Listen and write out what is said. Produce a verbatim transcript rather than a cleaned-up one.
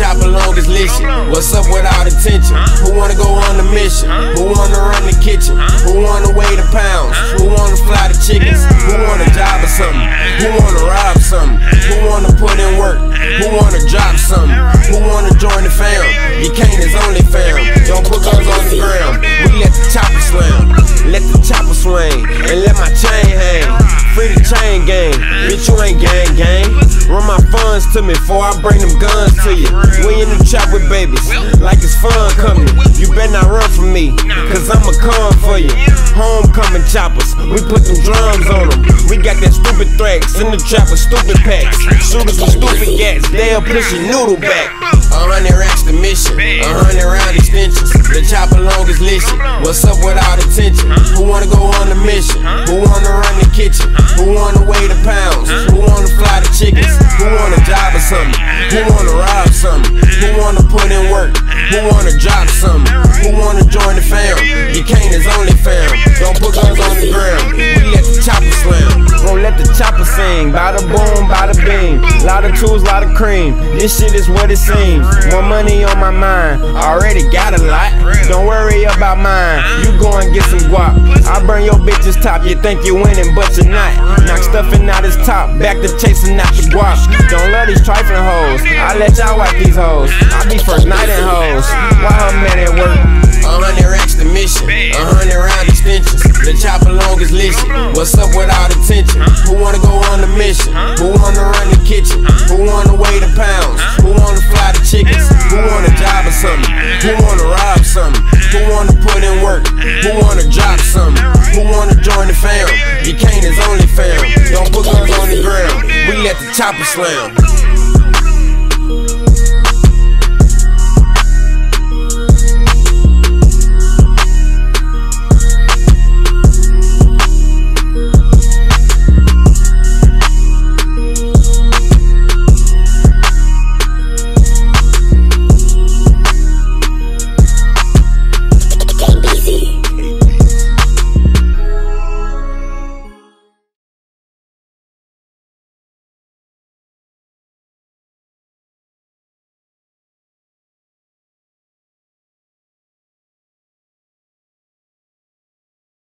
chopper long as listen. What's up with all the tension? Who wanna go on the mission? Who wanna run the kitchen? Who wanna weigh the pounds? Who wanna fly the chickens? Who want a job or something? Who wanna rob something? Who wanna put in work? Who wanna drop something? Who wanna join the fam? You can't, it's only fam. Don't put guns on the ground. We let the chopper slam. Let the chopper swing and let my chain hang. Free the chain gang, bitch you ain't gang gang. Run my funds to me before I bring them guns to you. We in the trap with babies, like it's fun coming. You better not run from me, cause I'ma come for you. Homecoming choppers, we put them drums on them. We got that stupid threats in the trap with stupid packs. Shooters with stupid gats, they'll push your noodle back. A hundred racks the mission, a hundred round extensions. The chopper long as listen. What's up with all the tension? Who wanna go on the mission? Who wanna run the kitchen? Who wanna weigh the pounds? Who wanna fly the chickens? Who want a job or something? Who wanna rob something? Who wanna put in work? Who wanna drop something? Who wanna join the fam? You can't, it's only fam. Don't put guns on the ground. We let the chopper slam. Gon' let the chopper sing. Bada boom, bada bing. Lot of tools, lot of cream. This shit is what it seems. More money on my mind. Already got a lot. Don't worry about mine. You go and get some guap. I burn your bitch's top. You think you winning, but you're not. Knock stuffing out his top. Back to chasing out the guap. Don't love these trifling hoes. I let y'all wipe these hoes. I be first nighting hoes. Why her man at work? A hundred racks the mission, a hundred round extensions. The chopper long as listen. What's up with all the tension? Who wanna go on the mission? Who wanna run the kitchen? Who wanna weigh the pounds? Who wanna fly the chickens? Who want a job or something? Who wanna rob something? Who wanna put in work? Who wanna drop something? Who wanna join the fam? You can't, it's only fam. Don't put guns on the ground. We let the chopper slam.